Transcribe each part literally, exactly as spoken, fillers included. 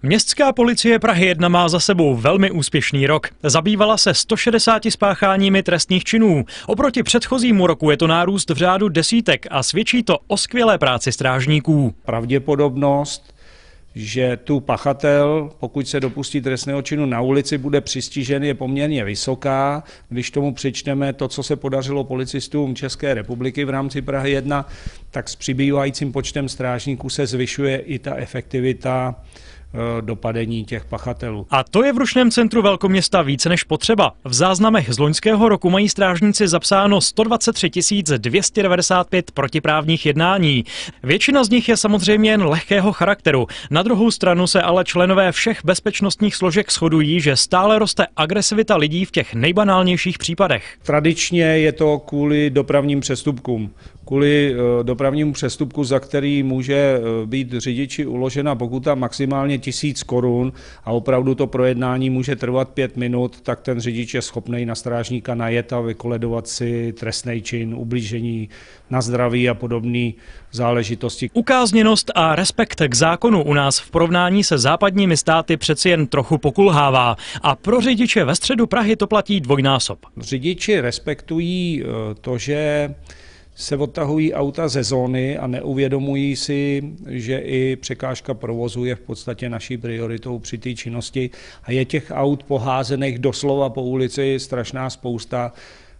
Městská policie Prahy jedna má za sebou velmi úspěšný rok. Zabývala se sto šedesáti spácháními trestných činů. Oproti předchozímu roku je to nárůst v řádu desítek a svědčí to o skvělé práci strážníků. Pravděpodobnost, že tu pachatel, pokud se dopustí trestného činu na ulici, bude přistižen, je poměrně vysoká. Když tomu přičteme to, co se podařilo policistům České republiky v rámci Prahy jedna, tak s přibývajícím počtem strážníků se zvyšuje i ta efektivita dopadení těch pachatelů. A to je v Rušném centru velkoměsta více než potřeba. V záznamech z loňského roku mají strážníci zapsáno sto dvacet tři tisíc dvě stě devadesát pět protiprávních jednání. Většina z nich je samozřejmě jen lehkého charakteru. Na druhou stranu se ale členové všech bezpečnostních složek shodují, že stále roste agresivita lidí v těch nejbanálnějších případech. Tradičně je to kvůli dopravním přestupkům. Kvůli dopravnímu přestupku, za který může být řidiči uložena pokuta maximálně tisíc korun a opravdu to projednání může trvat pět minut, tak ten řidič je schopný na strážníka najet a vykoledovat si trestný čin, ublížení na zdraví a podobné záležitosti. Ukázněnost a respekt k zákonu u nás v porovnání se západními státy přeci jen trochu pokulhává a pro řidiče ve středu Prahy to platí dvojnásob. Řidiči respektují to, že se odtahují auta ze zóny a neuvědomují si, že i překážka provozu je v podstatě naší prioritou při té činnosti a je těch aut poházených doslova po ulici strašná spousta.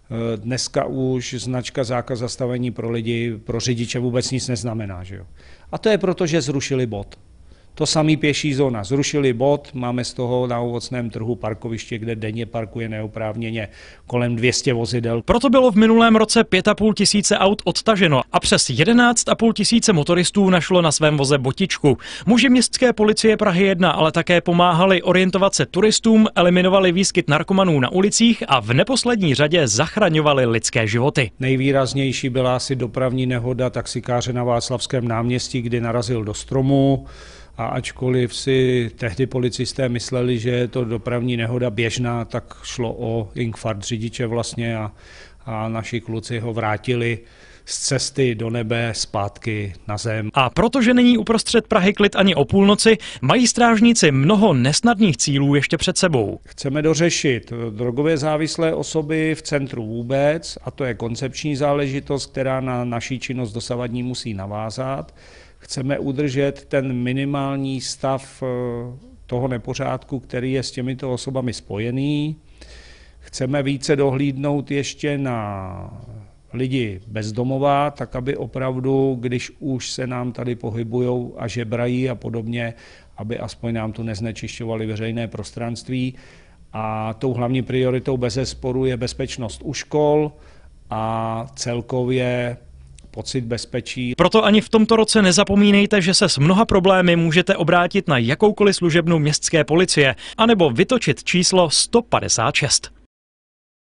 Dneska už značka zákaz zastavení pro lidi, pro řidiče vůbec nic neznamená. Že jo? A to je proto, že zrušili bod. To samý pěší zóna. Zrušili bod, máme z toho na Ovocném trhu parkoviště, kde denně parkuje neoprávněně kolem dvě stě vozidel. Proto bylo v minulém roce pět a půl tisíce aut odtaženo a přes jedenáct a půl tisíce motoristů našlo na svém voze botičku. Muži městské policie Prahy jedna ale také pomáhali orientovat se turistům, eliminovali výskyt narkomanů na ulicích a v neposlední řadě zachraňovali lidské životy. Nejvýraznější byla asi dopravní nehoda taxikáře na Václavském náměstí, kdy narazil do stromu. A ačkoliv si tehdy policisté mysleli, že je to dopravní nehoda běžná, tak šlo o infarkt řidiče vlastně a, a naši kluci ho vrátili z cesty do nebe zpátky na zem. A protože není uprostřed Prahy klid ani o půlnoci, mají strážníci mnoho nesnadných cílů ještě před sebou. Chceme dořešit drogově závislé osoby v centru vůbec, a to je koncepční záležitost, která na naší činnost dosavadní musí navázat. Chceme udržet ten minimální stav toho nepořádku, který je s těmito osobami spojený. Chceme více dohlídnout ještě na lidi bezdomová, tak aby opravdu, když už se nám tady pohybujou a žebrají a podobně, aby aspoň nám tu neznečišťovali veřejné prostranství. A tou hlavní prioritou bezesporu je bezpečnost u škol a celkově pocit bezpečí. Proto ani v tomto roce nezapomínejte, že se s mnoha problémy můžete obrátit na jakoukoliv služebnu městské policie anebo vytočit číslo sto padesát šest.